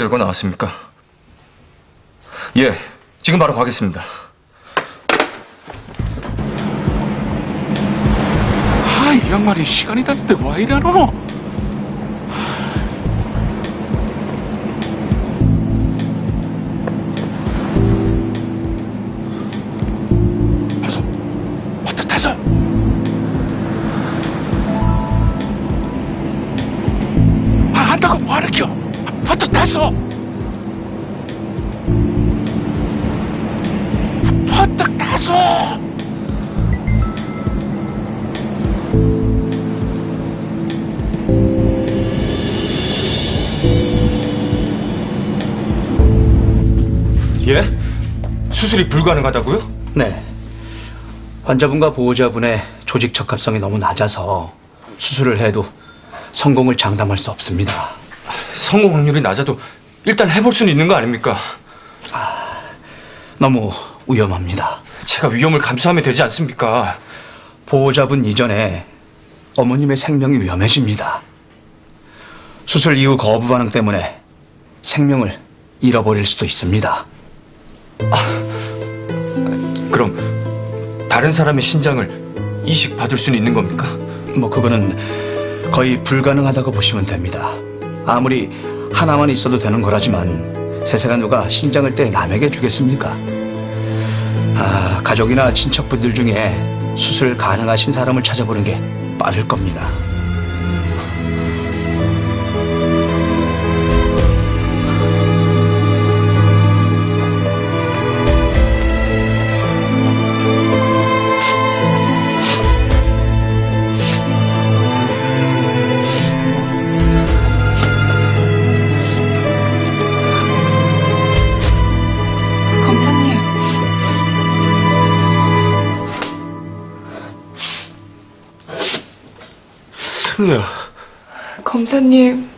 떨고 나왔습니까? 예, 지금 바로 가겠습니다. 이 양반이 시간이 다는데 와 이러노? 타소, 왔다 타소. 한다고 뭐하는겨? 왔다 타소. 왔다 타소. 예? 수술이 불가능하다고요? 네. 환자분과 보호자분의 조직 적합성이 너무 낮아서 수술을 해도 성공을 장담할 수 없습니다. 성공 확률이 낮아도 일단 해볼 수는 있는 거 아닙니까? 너무 위험합니다. 제가 위험을 감수하면 되지 않습니까? 보호자분 이전에 어머님의 생명이 위험해집니다. 수술 이후 거부 반응 때문에 생명을 잃어버릴 수도 있습니다. 그럼 다른 사람의 신장을 이식받을 수는 있는 겁니까? 그거는 거의 불가능하다고 보시면 됩니다. 아무리 하나만 있어도 되는 거라지만 세세가 누가 신장을 떼 남에게 주겠습니까? 가족이나 친척분들 중에 수술 가능하신 사람을 찾아보는 게 빠를 겁니다. 승우야. 검사님.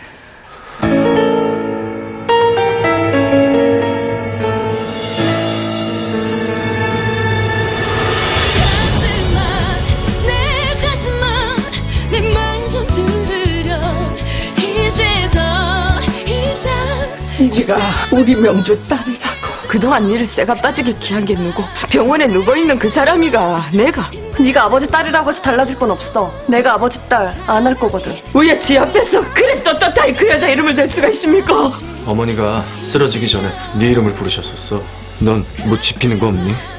네가 우리 명주 딸이라고. 그동안 니를 쇠가 빠지게 귀한 게 누구? 병원에 누워있는 그 사람이가 내가. 네가 아버지 딸이라고 해서 달라질 건 없어. 내가 아버지 딸 안 할 거거든. 왜 지 앞에서 그래 떳떳하게 그 여자 이름을 댈 수가 있습니까? 어머니가 쓰러지기 전에 네 이름을 부르셨었어. 넌 뭐 짚히는 거 없니?